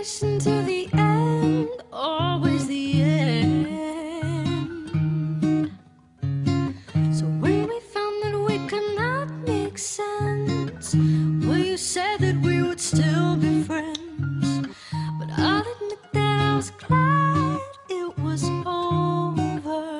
racing to the end, always the end. So when we found that we could not make sense, well, you said that we would still be friends. But I'll admit that I was glad it was over.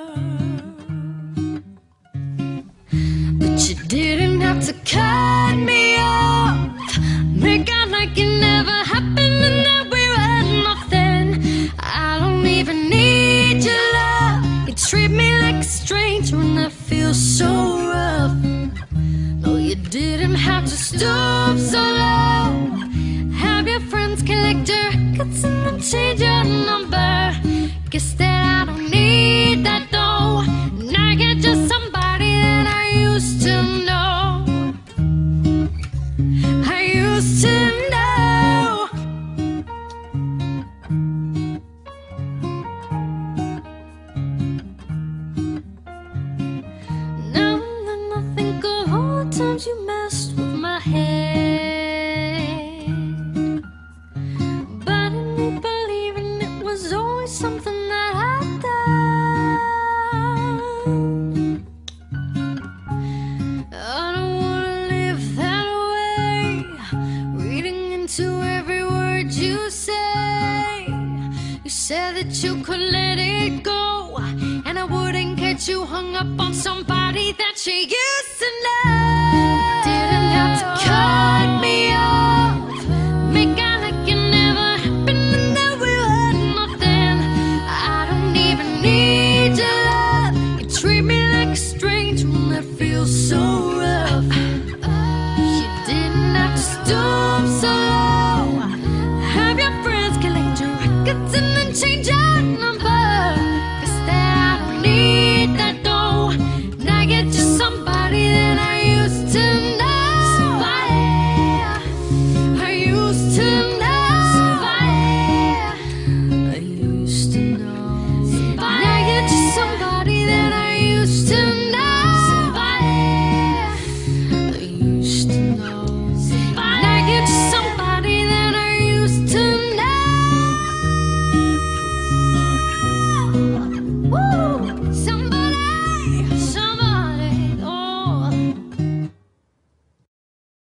But you didn't have to cut me off, make out like it never happened and that we were nothing. I don't even need your love. You treat me like a stranger and I feel so rough. No, you didn't have to stoop so low, have your friends collect your records and then change your number. Guess that I don't need that though, and I get just somebody that I used to know. I used to know. Now and then I think of all the times you messed with my head, but in me believing it was always something that I'd done. I don't wanna live that way, reading into every word you say. You said that you could let it go, and I wouldn't get you hung up on somebody that you used to know. Didn't have to cut me off, make out like it never happened and that we were nothing. I don't even need your love. You treat me like a stranger and that feels so rough. You didn't have to stoop so low, have your friends collect your records and then change your